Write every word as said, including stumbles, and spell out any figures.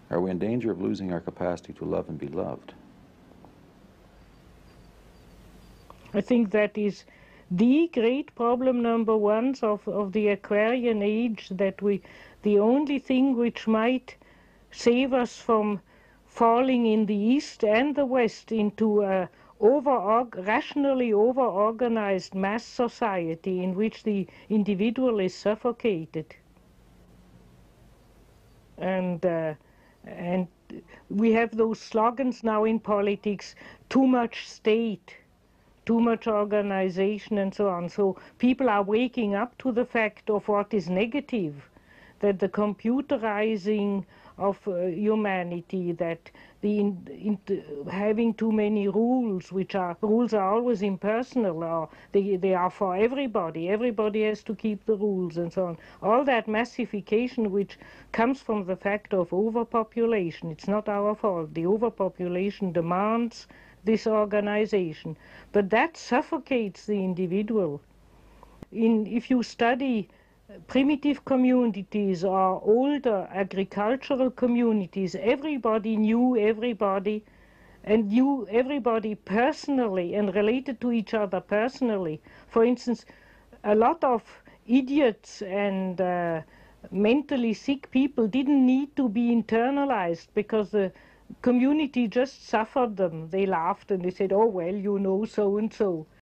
Are we in danger of losing our capacity to love and be loved? I think that is the great problem number one of, of the Aquarian age, that we, the only thing which might save us from falling in the East and the West into a over rationally over-organized mass society in which the individual is suffocated. And, uh, and we have those slogans now in politics, too much state, too much organization, and so on. So people are waking up to the fact of what is negative, that the computerizing of uh, humanity, that the in, in, having too many rules, which are rules are always impersonal, or they, they are for everybody. Everybody has to keep the rules and so on. All that massification which comes from the fact of overpopulation. It's not our fault. The overpopulation demands this organization, but that suffocates the individual. In, if you study primitive communities or older agricultural communities, everybody knew everybody and knew everybody personally and related to each other personally. For instance, a lot of idiots and uh, mentally sick people didn't need to be internalized because the community just suffered them. They laughed and they said, oh, well, you know, so and so.